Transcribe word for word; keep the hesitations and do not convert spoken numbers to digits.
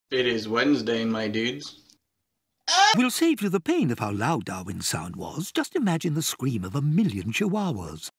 It is Wednesday, my dudes. We'll save you the pain of how loud Darwin's sound was. Just imagine the scream of a million chihuahuas.